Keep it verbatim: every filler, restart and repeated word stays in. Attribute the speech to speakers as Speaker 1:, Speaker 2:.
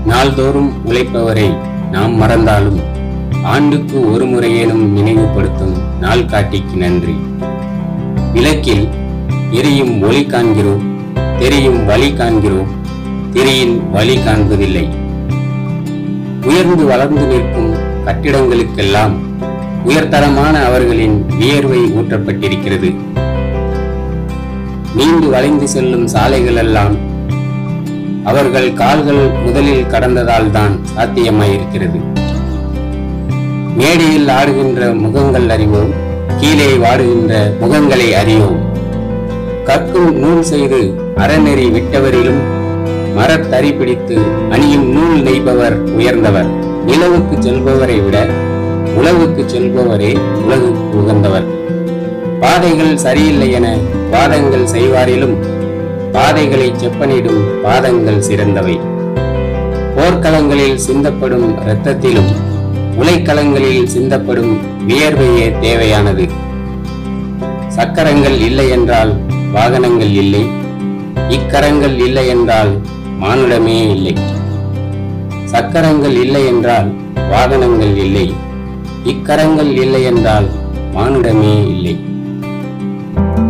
Speaker 1: நாள்தோறும் உழைப்பவரை நாம் மறந்தாலும் ஆண்டுக்கு ஒரு முறையேனும் நினைவுபடுத்தும் நாள் காட்டிக்கு நன்றி. விளக்கில் எரியும் ஒளி காண்கிறோம், தெரியும் வழி காண்கிறோம், திரியின் வழி காண்பதில்லை. உயர்ந்து வளர்ந்து நிற்கும் கட்டிடங்களுக்கெல்லாம் உயர்தரமான அவர்களின் வியர்வை ஊற்றப்பட்டிருக்கிறது. நீண்டு வளைந்து செல்லும் சாலைகள் எல்லாம் அவர்கள் கால்கள் முதலில் கடந்ததால் தான் சாத்தியமாயிருக்கிறது. மேடையில் ஆடுகின்ற முகங்கள் அறிவோம், கீழே வாடுகின்ற முகங்களை அறியோம். கற்கும் நூல் செய்து அறநெறி விட்டவரிலும் மரத்தறி பிடித்து அணியும் நூல் நெய்பவர் உயர்ந்தவர். நிலவுக்கு செல்பவரை விட உலகுக்கு செல்பவரே உலகுக்கு உகந்தவர். பாதைகள் சரியில்லை என வாதங்கள் செய்வாரிலும் பாதைகளை செப்பனிடும் பாதங்கள் சிறந்தவை. போர்க்களங்களில் சிந்தப்படும் இரத்தத்திலும் உலைக்களங்களில் சிந்தப்படும் வியர்வையே தேவையானது. சக்கரங்கள் இல்லை என்றால் வாகனங்கள் இல்லை, இக்கரங்கள் இல்லை என்றால் மானுடமே இல்லை. சக்கரங்கள் இல்லை என்றால் வாகனங்கள் இல்லை, இக்கரங்கள் இல்லை என்றால் மானுடமே இல்லை.